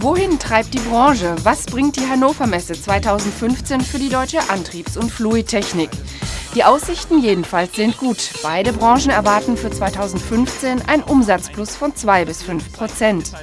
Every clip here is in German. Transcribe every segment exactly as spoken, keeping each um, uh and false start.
Wohin treibt die Branche? Was bringt die Hannover Messe zweitausendfünfzehn für die deutsche Antriebs- und Fluidtechnik? Die Aussichten jedenfalls sind gut. Beide Branchen erwarten für zweitausendfünfzehn ein Umsatzplus von zwei bis fünf Prozent.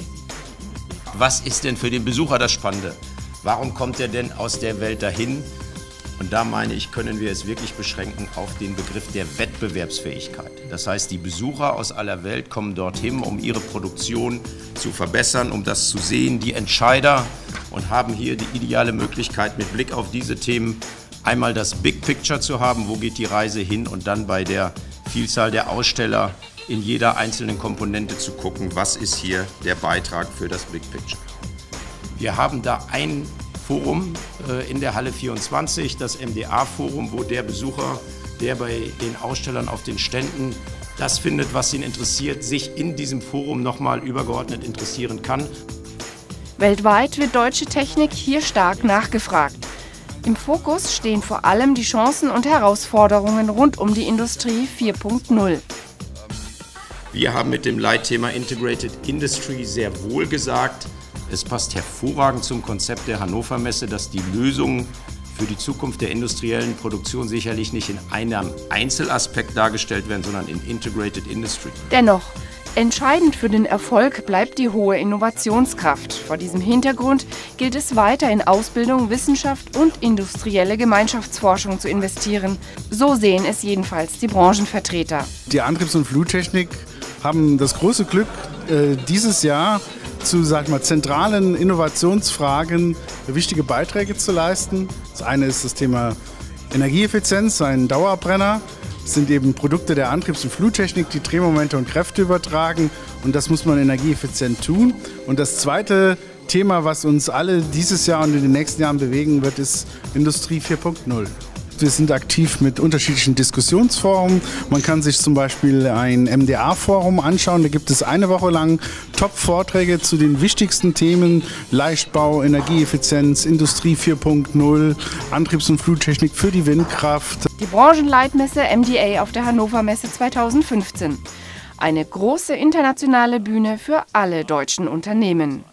Was ist denn für den Besucher das Spannende? Warum kommt er denn aus der Welt dahin? Und da meine ich, können wir es wirklich beschränken auf den Begriff der Wettbewerbsfähigkeit. Das heißt, die Besucher aus aller Welt kommen dorthin, um ihre Produktion zu verbessern, um das zu sehen, die Entscheider, und haben hier die ideale Möglichkeit, mit Blick auf diese Themen einmal das Big Picture zu haben, wo geht die Reise hin, und dann bei der Vielzahl der Aussteller in jeder einzelnen Komponente zu gucken, was ist hier der Beitrag für das Big Picture. Wir haben da ein Forum äh, in der Halle vierundzwanzig, das M D A-Forum, wo der Besucher, der bei den Ausstellern auf den Ständen das findet, was ihn interessiert, sich in diesem Forum nochmal übergeordnet interessieren kann. Weltweit wird deutsche Technik hier stark nachgefragt. Im Fokus stehen vor allem die Chancen und Herausforderungen rund um die Industrie vier Punkt null. Wir haben mit dem Leitthema Integrated Industry sehr wohl gesagt, es passt hervorragend zum Konzept der Hannover Messe, dass die Lösungen für die Zukunft der industriellen Produktion sicherlich nicht in einem Einzelaspekt dargestellt werden, sondern in Integrated Industry. Dennoch, entscheidend für den Erfolg bleibt die hohe Innovationskraft. Vor diesem Hintergrund gilt es weiter in Ausbildung, Wissenschaft und industrielle Gemeinschaftsforschung zu investieren. So sehen es jedenfalls die Branchenvertreter. Die Antriebs- und Fluidtechnik haben das große Glück, dieses Jahr zu, sag mal, zentralen Innovationsfragen wichtige Beiträge zu leisten. Das eine ist das Thema Energieeffizienz, ein Dauerbrenner. Das sind eben Produkte der Antriebs- und Fluidtechnik, die Drehmomente und Kräfte übertragen, und das muss man energieeffizient tun. Und das zweite Thema, was uns alle dieses Jahr und in den nächsten Jahren bewegen wird, ist Industrie vier Punkt null. Wir sind aktiv mit unterschiedlichen Diskussionsforen. Man kann sich zum Beispiel ein M D A-Forum anschauen. Da gibt es eine Woche lang Top-Vorträge zu den wichtigsten Themen: Leichtbau, Energieeffizienz, Industrie vier Punkt null, Antriebs- und Fluidtechnik für die Windkraft. Die Branchenleitmesse M D A auf der Hannover Messe zweitausendfünfzehn. Eine große internationale Bühne für alle deutschen Unternehmen.